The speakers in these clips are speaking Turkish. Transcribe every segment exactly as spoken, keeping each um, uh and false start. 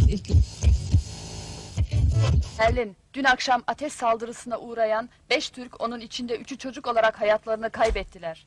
Berlin, dün akşam ateş saldırısına uğrayan beş Türk, onun içinde üçü çocuk olarak hayatlarını kaybettiler.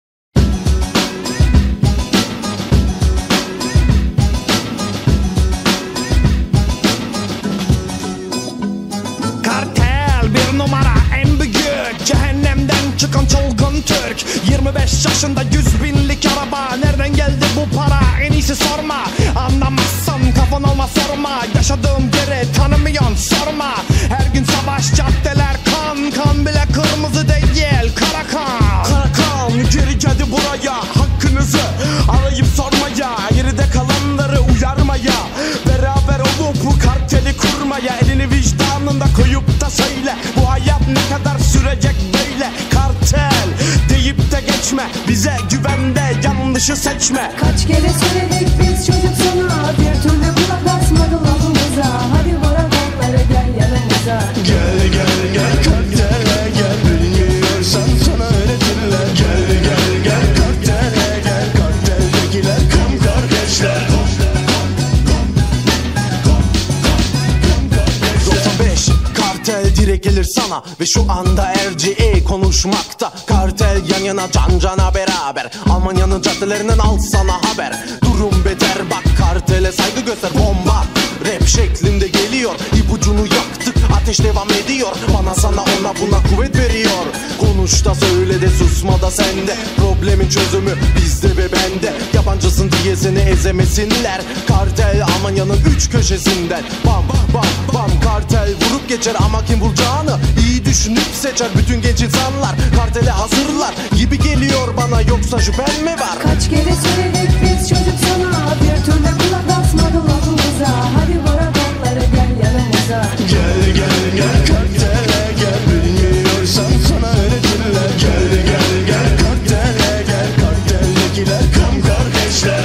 Kartel bir numara en büyük, cehennemden çıkan çılgın Türk. Yirmi beş yaşında yüz binlik araba, nereden geldi bu para, en iyisi sorma. Anlamazsan kafan olma sorma, yaşadığım yeri tanımıyorsun sorma. Her gün savaş, caddeler kan, kan bile kırmızı değil, kara kan. Kara kan geri geldi buraya, hakkınızı arayıp sormaya, geride kalanları uyarmaya, beraber olup bu karteli kurmaya. Elini vicdanında koyup da söyle, bu hayat ne kadar sürecek böyle. Kartel deyip de geçme, bize güvende yanlışı seçme. Kaç kere söyledik biz çocuk sana, bir türlü kulak asmadı lafımıza. Hadi bırak onları, gel yanımıza. Gel gel gel kartele gel, bilmiyorsan sana öğretirler. Gel gel gel kartele gel, karteldekiler kan kardeşler. doksan beş kartel direkt gelir sana ve şu anda R C E konuşmakta. Kartel yan yana can cana beraber, Almanya'nın caddelerinden al sana haber. Durum beter bak, kartele saygı göster. Bomba rap şeklinde geliyor, ipucunu yaktık, ateş devam ediyor. Bana sana ona buna kuvvet veriyor. Konuş da söyle de susma da sende, problemin çözümü bizde ve bende. Yabancısın diye seni ezemesinler, kartel Almanya'nın üç köşesinden. Bam bam bam kartel vurup geçer ama kim vuracağını iyi düşünüp seçer. Bütün genç insanlar kartele hazırlar gibi geliyor bana, yoksa şüphen mi var? Kaç kere söyledik biz çocuk sana, bir türlü kulak asmadı lafımıza. Hadi bırak onları, gel yanımıza. Gel gel gel kartele gel, bilmiyorsan sana öğretirler. Gel gel gel kartele gel, karteldekiler kan kardeşler.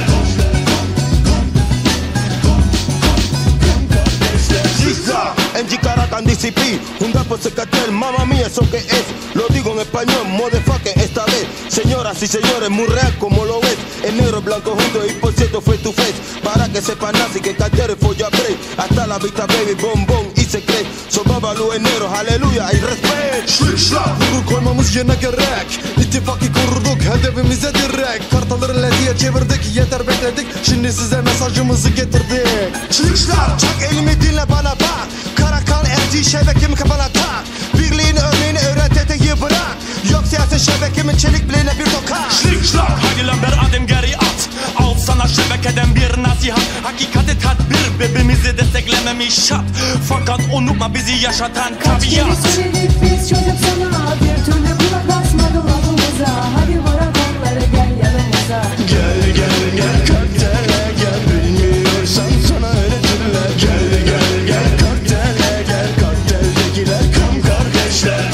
En Chicaracan D C P, un dapo se cartel, mamma mía, eso que es. Lo digo en español, motherfucker, esta vez. Señoras y señores, muy real como lo ves. En negro, blanco juntos y por cierto face to face. Para que sepan así que cartel es folla break. Hasta la vista baby, bombón y se cree. Sobabalu en negro, aleluya y respect. Şlışla vurur koymamız yerine gerek, İttifakı kurduk hedefimize direkt. Kartaları lediye çevirdik, yeter bekledik, şimdi size mesajımızı getirdik. Şlışla çak elimi dinle bana bak, Karakan elçi şebekemi kafana tak. Birliğin örneğini öğret, eteği bırak, yok siyaset şebekemin çelik bileğine bir tokat. Schlickschlag, hadi lan bir adım geri at, al sana şebekeden bir nasihat. Hakikati tedbir, birbirimizi desteklememiş şart, fakat unutma bizi yaşatan Kaç kere tabiat. söyledik biz çocuk sana, bir türlü kulak asmadı lafımıza. Hadi bırak onları, gel yanımıza. Gel gel gel kartele gel, bilmiyorsan sana öğretirler. Gel gel gel kartele gel, karteldekiler kan kardeşler.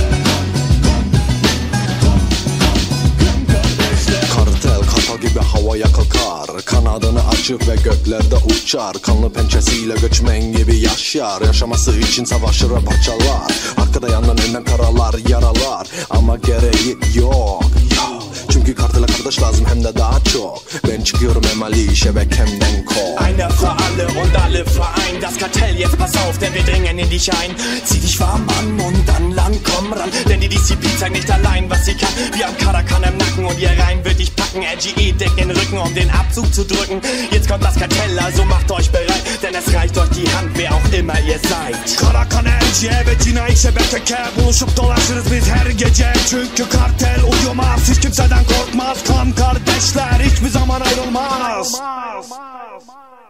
Kartel kata gibi havaya kalkar, kanadını açıp ve göklerde uçar. Kanlı pençesiyle göçmen gibi yaşar, yaşaması için savaşır ve parçalar. Arkada yandan önden karalar, yaralar, ama gereği yok, yok. Çünkü kartele kardeş lazım hem de daha çok. Ben çıkıyorum emali şebekemden kol. Einer für alle und alle vereint das Kartell, jetzt pass auf, denn wir dringen in dich ein. Zieh dich warm an und dann lang, komm ran, denn die D C P zeigt nicht allein, was sie kann. Wir haben Karakan im Nacken und ihr Reim wird dich packen. R G E deckt den Rücken, um den Abzug zu drücken. Jetzt kommt das Kartell, also macht euch bereit, denn es reicht euch die Hand, wer auch immer ihr seid. Karakan elçi, evet yine şebeke, buluşup dolaşırız biz her gece. Çünkü kartel uyumaz, hiç kimseden korkmaz. Kan kardeşler hiçbir zaman ayrılmaz.